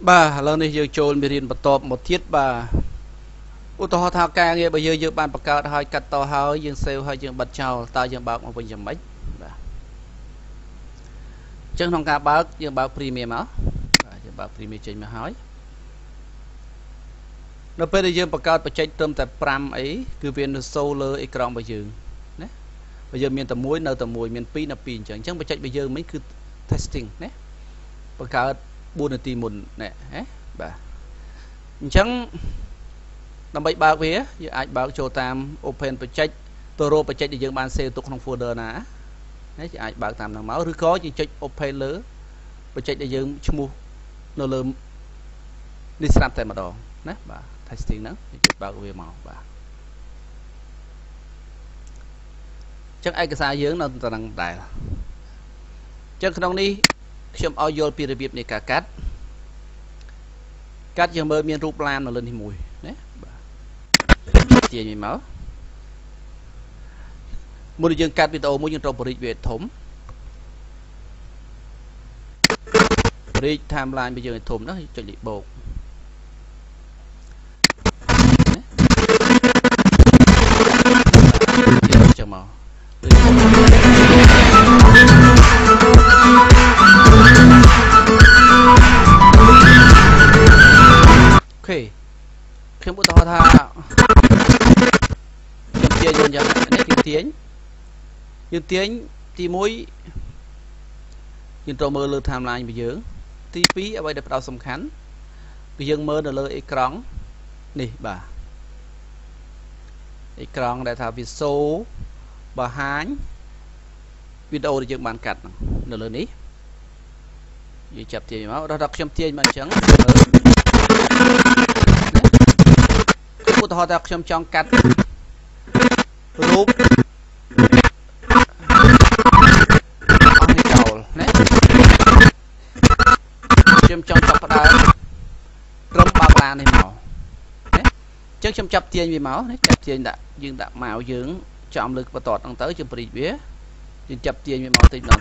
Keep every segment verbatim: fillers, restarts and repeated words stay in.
bà lần này dương trồn bị riêng bật tọp một thiết bà u to thao ca nghe bây giờ dương ban bạc cao hai cắt to hai dương sale hai dương bật chào ta dương bạc một bình dầm mấy chân không ca bạc dương bạc premium á dương bạc premium trên mà hỏi nó bây giờ bạc cao bật chạy tôm tại pram ấy cứ viên solar ecran bây giờ nè bây giờ miền tầm muối nơi tầm muối miền pi là pin chẳng chẳng bật chạy bây giờ mấy cứ testing nè bạc cao buôn là tìm một nè bà chẳng làm bậy bạc vía như ai báo cho tam open project toro project thì dương ban sale tục không folder ná đấy ai báo tam thằng máuឬcó chỉ check open lỡ project thì dương mua nó lơm đi làm tại mà đỏ nè bà testing đó thì báo về màu bà chắc ai cái sai dương nó đang đại chắc không đi trong audio pi review này cả cắt cắt giờ mơ miền rụp lam nó lên thì mùi đấy tiền máu một dân cắt video một dân trong bridge về thủng bridge timeline bây giờ thủng đó cho lị bột cho màu ok khi bút to tha chấm chia dần dần này dương tiến dương tiến thì mỗi dương trâu mơ lơ tham lại bây giờ tí phí ở đây được đào sầm khánh bây giờ mơ là lơ ecran nè bà ecran đại thảo việt số bà hán video để dựng bàn cắt là lơ ní như chập tiền máu đó đọc chấm tiền mà chẳng họ đọc trong trong cắt rúp trong trong chọc đá râm bạc là này màu chắc trong chập tiền vì máu chập tiền đã dương đã màu dưỡng trọng lực và tọt đang tới trong bì vía nhưng chập tiền vì máu tinh đòn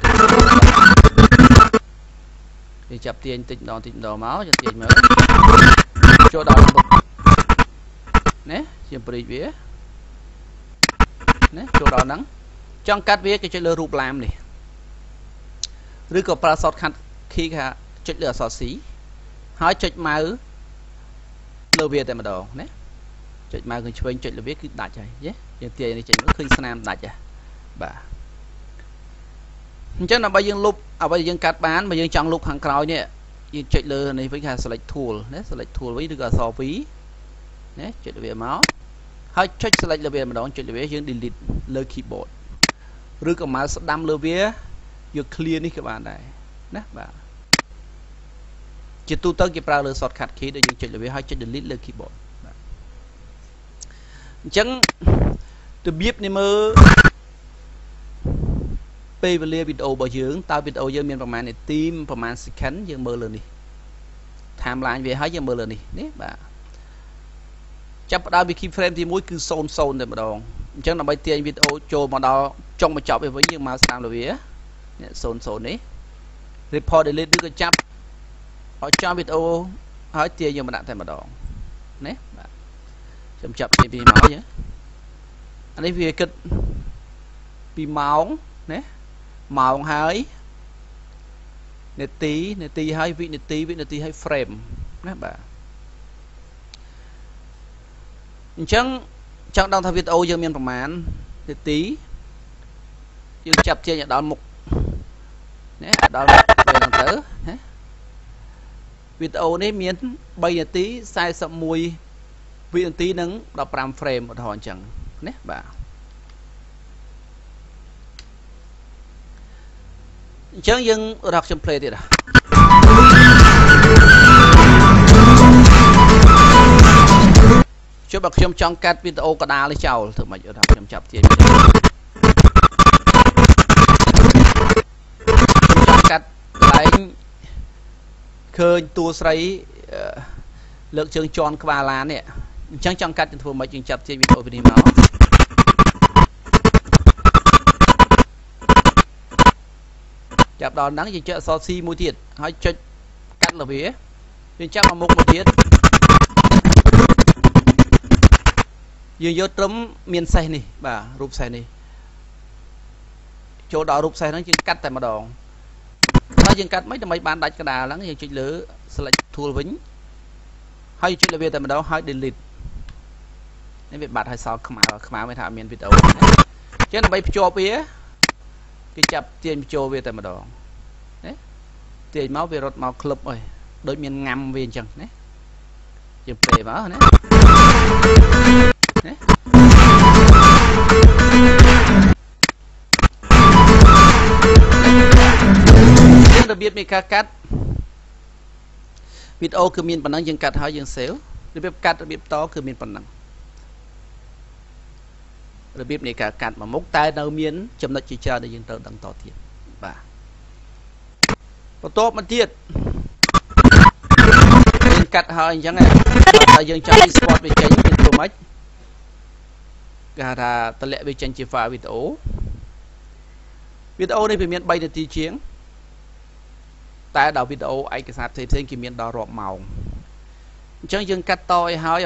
thì chập tiền tinh đòn tinh đòn máu cho tiền mới cho đó nè chìm bì vía nè chỗ đó nắng trong cắt vía cái chơi lơ rụp làm này rồi có parasot khăn khi cả chơi lửa sọ xí hỏi chơi máu lơ vía tại mà đồ nè chơi máu người chơi chơi lơ vía cứ đặt chơi nhé giờ tiền này chơi nó khơi nam đặt chơi bà chắc là bây giờ lúc à bây giờ cắt bán bây giờ trong lúc hàng cào nhé chơi lơ này với cả select tool nè select tool với được sọ ví nè chơi về máu hay check select là về mà đón chơi về dương delete lơ keyboard rồi còn máu đâm lơ vía vừa clear đi các bạn này nè bạn chỉ tu tới cái browser shortcut key để dương chơi về hay check delete lơ keyboard chẳng từ biết này mơ pay về video bảo dưỡng tao video dương miềnประมาณnày team ประมาณ second dương mơ lên đi timeline về hay dương mơ lên đi nè bạn chấp đào bị khi frame thì mũi cứ sồn sồn để mà đòn chẳng là bây tiền video cho mà đào trong mà chọn về với những màu sang là vía sồn sồn đấy report để lên đưa cái chấp ở cho video hỏi tiền nhưng mà đã thành mà đòn nè chậm chậm thì vì máu nhé anh ấy vì kịch vì máu nè màu hơi nè tí nè tí hai vị nè tí vị nè tí hai frame nè bà chẳng chẳng đang thay video dương miềnประมาณ tí dương chập chia nhận đón mục nè đón về lần tới video này miền bây tí sai sậm mùi vị tí nắng đọc năm frame một hòn chẳng nè bà chẳng dương đọc trong play thì à cho bậc trong trong cắt video có đa lấy chào thử mà đọc trong chập tiền trong cắt lấy khơi tua sấy lượng trường tròn qua lá nè chẳng trong cắt thường mà trường chập tiền video video máu chập đòn nắng gì chợ so si mua thiệt hỏi cho cắt là vía យើងចាប់មកមុខមកទៀតយើងយកត្រឹមមានសេះនេះបាទរូបសេះនេះចូលដល់រូបសេះហ្នឹងយើងកាត់តែម្ដងហើយយើងកាត់មិនដើម្បីបានដាច់ក្តារហ្នឹងយើងចុចលើ select tool វិញហើយចុចលើវាតែម្ដងហើយ delete នេះវាបាត់ហើយសល់ខ្មៅខ្មៅមានថាមានវីដេអូអញ្ចឹងដើម្បីភ្ជាប់វាគេចាប់ទាញបញ្ចូលវាតែម្ដងណាទាញមកវារត់មកក្លឹបអើយដូចមានងាំវាអញ្ចឹងណាយើងពេមកណារបៀបនៃការកាត់វីដេអូគឺមានប៉ុណ្ណឹងយើងកាត់ហើយយើង save របៀបកាត់របៀបតគឺមានប៉ុណ្ណឹងរបៀបនៃការកាត់មួយមុខតែនៅមានចំណុចជាច្រើនដែលយើងត្រូវដឹងតទៀតបាទបន្ទាប់មកទៀតយើងកាត់ហើយអញ្ចឹងតែយើងចង់ export វាចេញទៅធ្វើម៉េចគេហៅថាតម្លាក់វាចេញជា file វីដេអូវីដេអូនេះវាមាន3នាទីជាងតែដល់វីដេអូឯកសារផ្សេងៗគេមានដល់រាប់ម៉ោងអញ្ចឹងយើងកាត់តឲ្យហើយ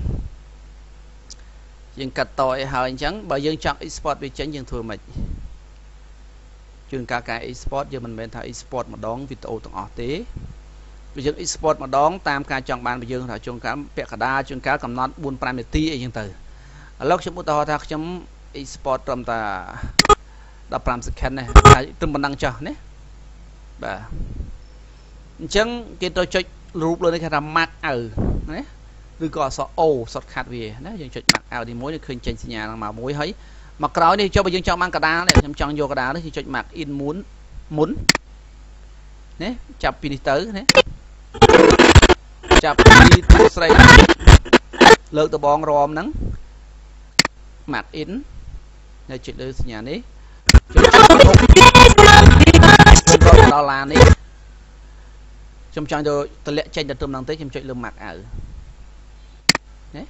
យើងកាត់តឲ្យហើយអញ្ចឹងបើយើងចង់ export វាចេញយើងធ្វើម៉េចជួនកាលការ export យើងមិនមែនថា export ម្ដងវីដេអូទាំងអស់ទេបើយើង export ម្ដងតាមការចង់បានរបស់យើងថាជួនកាលពាក់កណ្ដាលជួនកាលកំណត់bốn 5នាទីអីចឹងទៅឥឡូវខ្ញុំឧទាហរណ៍ថាខ្ញុំ export ត្រឹមតែ15 second ណាត្រឹមប៉ុណ្ណឹងចុះណាបាទអញ្ចឹងគេទៅចុចរូបលើនេះគេថា mark out ណាឬក៏អក្សរ O shortcut វាណាយើងចុច mark out ទីមួយឃើញចេញសញ្ញាឡើងមកមួយហើយមកក្រោយនេះចុះបើយើងចង់បានកដាលនេះខ្ញុំចង់យកកដាលនេះយើងចុច mark in មុនមុនណាចាប់ពីនេះទៅណាចាប់ពីទូស្រីលើកដបងរមហ្នឹង mark in នៅចុចលើសញ្ញានេះចុចដល់ឡាននេះខ្ញុំចង់ទៅតម្លាក់ចេញទៅត្រឹមហ្នឹងទេខ្ញុំចុចលើ mark out ណា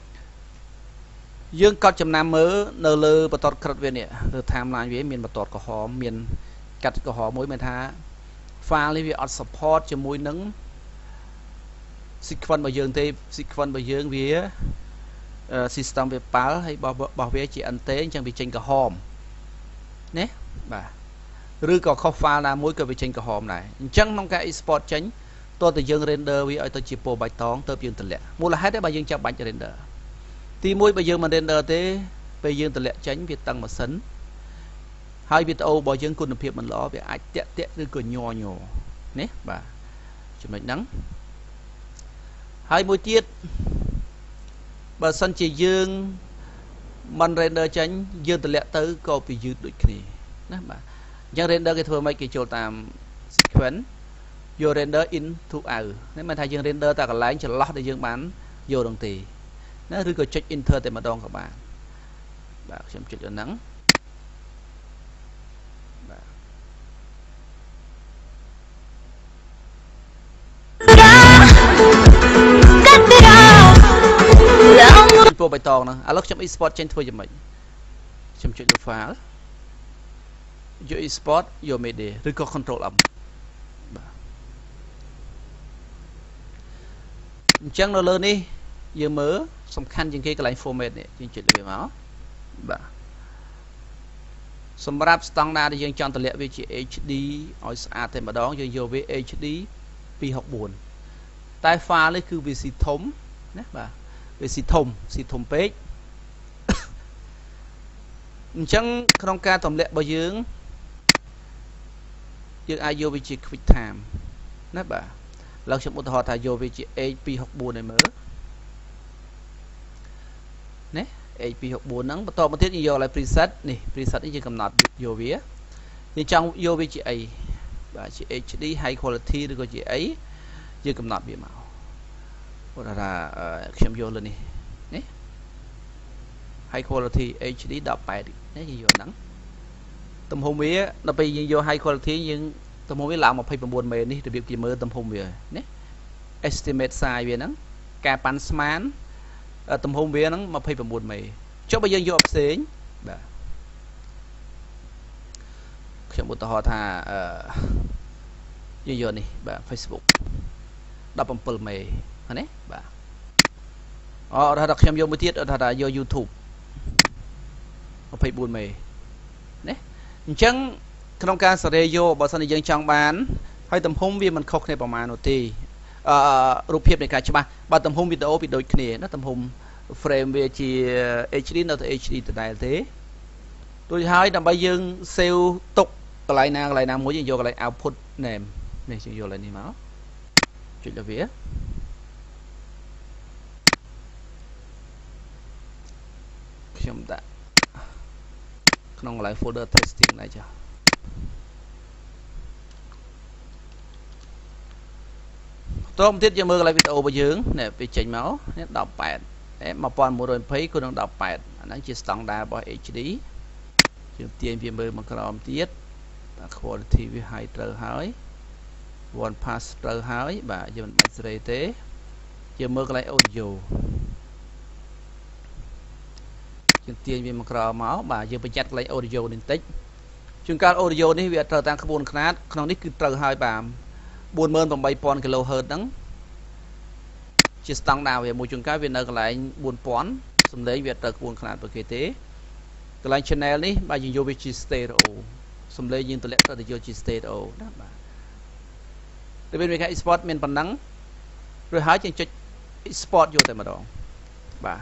យើងកត់ចំណាំមើលនៅលើបន្ទាត់ក្រិតវានេះលើ timeline វាមានបន្ទាត់ក្រហមមានកាត់ក្រហមមួយមានថា file នេះវាអត់ support ជាមួយនឹង sequence របស់យើងទេ sequence របស់យើងវា system វាប៉ាល់ហើយរបស់វាជា nt អញ្ចឹងវាចេញក្រហមណាបាទឬក៏ខុស file ណាមួយក៏វាចេញក្រហមដែរអញ្ចឹងក្នុងការ export ចេញតើតើយើង render វាឲ្យទៅជាពណ៌បៃតងទៅយើងតម្លាក់មូលហេតុទេបើយើងចាំបាច់ render ទីមួយបើយើងមិន render ទេពេលយើងតម្លាក់ចេញវាតឹងម៉ាស៊ីនហើយវីដេអូរបស់យើងគុណភាពមិនល្អវាអាចតាក់តាក់ឬក៏ញ័រញ័រនេះបាទចំណុចហ្នឹងហើយមួយទៀតបើសិនជាយើងមិន render ចេញយើងតម្លាក់ទៅក៏វាយឺតដូចគ្នាណាបាទអញ្ចឹង render គេធ្វើម៉េចគេចូលតាម sequence យក render in to out នេះមិនថាយើង render តែកន្លែងចន្លោះដែលយើងបានយកនឹងទេណាឬក៏ចុច enter តែម្ដងក៏បានបាទខ្ញុំចុចលើហ្នឹងបាទពណ៌បៃតងហ្នឹងឥឡូវខ្ញុំ export ចេញធ្វើយ៉ាងម៉េចខ្ញុំចុចលើ file យក export យក media ឬក៏ control M បាទអញ្ចឹងនៅលើនេះយើងមើលសំខាន់ជាងគេកន្លែង format នេះយើងចុចលើវាមកបាទសម្រាប់ standard ដែលយើងចង់តម្លាក់វាជា H D ឲ្យស្អាតតែម្ដងយើងយកវា H D two sixty-fourតែ file នេះគឺវាស៊ីធំណាបាទវាស៊ីធំស៊ីធំពេកអញ្ចឹងក្នុងការតម្លាក់របស់យើងយើងអាចយកវាជា quick time ណាបាទឥឡូវខ្ញុំឧទាហរណ៍ថាយកវាជា H two sixty-four ឲ្យមើលណា H two sixty-four ហ្នឹងបន្តមកទៀតយើងយកឲ្យ preset នេះ preset នេះយើងកំណត់យកវាយើងចង់យកវាជាអីបាទជា H D high quality ឬក៏ជាអីយើងកំណត់វាមកឧទាហរណ៍ខ្ញុំយកលើនេះនេះ high quality H D eighteenនេះយើងយកហ្នឹងទំហំវាដល់ពេលយើងយក high quality យើងទំហំវាឡើងtwenty-nineមេនេះរបៀបគេមើលទំហំវាណា estimate size វាហ្នឹងការប៉ាន់ស្មានទំហំវាហ្នឹងtwenty-nineមេចុះបើយើងយកផ្សេងបាទខ្ញុំឧទាហរណ៍ថាយើងយកនេះបាទ Facebook đập bằng pol mê nè bà ờ đã đặt xem vô mới tiết đã đã vô YouTube phải buồn mê nè chẳng trong ca sợi vô bảo sao dân trong bán hay tầm hôm vì mình khóc này bảo mà nó thìรูปភាពនៃការច្បាស់បើទំហំវីដេអូពីដូចគ្នាណាទំហំ frame វាជា เอช ดี នៅតែ เอช ดี ដដែលទេដូចហើយដើម្បីយើង save ទុកកន្លែងណាកន្លែងណាមួយយើងយកកន្លែង output name នេះយើងយកកន្លែងនេះមកចុចដល់វាខ្ញុំដាក់ក្នុងកន្លែង folder testing nàyចាតោះទៀតយើងមើលកន្លែងវីដេអូរបស់យើងនេះវាចេញមកនេះដប់eight một nghìn một trăm hai mươiគឺនឹងដប់eightអាហ្នឹងជាស្តង់ដាររបស់ เอช ดี យើងទាញវាមើលមកក្រោមទៀត quality វាឲ្យត្រូវហើយ one pass ត្រូវហើយបាទយើងមិនបាច់ស្រីទេយើងមើលកន្លែង audio យើងទាញវាមកក្រោមមកបាទយើងបញ្ជាក់កន្លែង audio នេះបន្តិចជួនកាល audio នេះវាត្រូវតាមក្បួនខ្នាតក្នុងនេះគឺត្រូវហើយបាទ bốn mươi tám nghìn kHz ហ្នឹងជាស្តង់ដារវាមួយជួនកាលវានៅកន្លែង bốn nghìn សំឡេងវាត្រូវក្បួនខ្នាតប្រគេទេកន្លែង channel នេះបាទយើងយកវាជា stereo សំឡេងយើងតម្លាក់ទៅយកជា stereo ណាបាទតែវាមានការ export មានប៉ុណ្ណឹងរួចហើយយើងចុច export យកតែម្ដងបាទ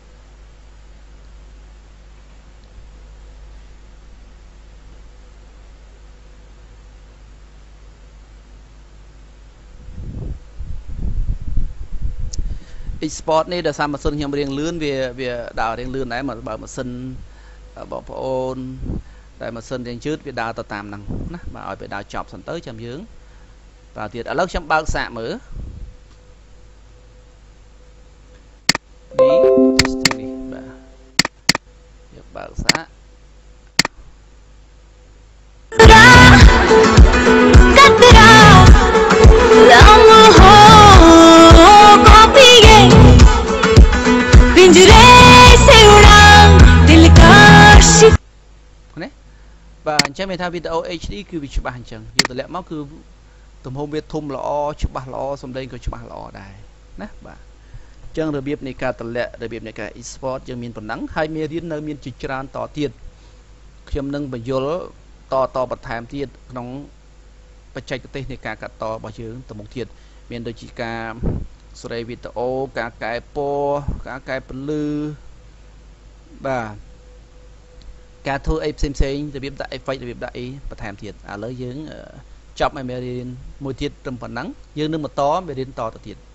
export នេះដោយសារម៉ាស៊ីនខ្ញុំរៀងលឿនវាវាដើររៀងលឿនដែរបើម៉ាស៊ីនបងប្អូនតែម៉ាស៊ីនរៀងយឺតវាដើរទៅតាមហ្នឹងណាបាទឲ្យវាដើរចប់សិនទៅចាំយើងបាទទៀតឥឡូវខ្ញុំបើកសាកមើលនេះ testing នេះបាទយើងបើកសាក បាទអញ្ចឹងមានថាវីដេអូ เอช ดี គឺវាច្បាស់អញ្ចឹងយើងតម្លាក់មកគឺទំហំវាធំល្អច្បាស់ល្អសំឡេងក៏ច្បាស់ល្អដែរណាបាទអញ្ចឹងរបៀបនៃការតម្លាក់របៀបនៃការ export យើងមានប៉ុណ្ណឹងហើយមេរៀននៅមានជាច្រើនតទៀតខ្ញុំនឹងបញ្យលតតបន្ថែមទៀតក្នុងបច្ចេកទេសនៃការកាត់តរបស់យើងទៅមុខទៀតមានដូចជាការសេរីវីដេអូការកែពណ៌ការកែពន្លឺបាទ ការធ្វើអីផ្សេងផ្សេងរបៀបដាក់ effect របៀបដាក់អីបន្ថែមទៀតឥឡូវយើងចប់ឲ្យមេរៀនមួយទៀតត្រឹមប៉ុណ្ណឹងយើងនឹងបន្តមេរៀនតទៅទៀត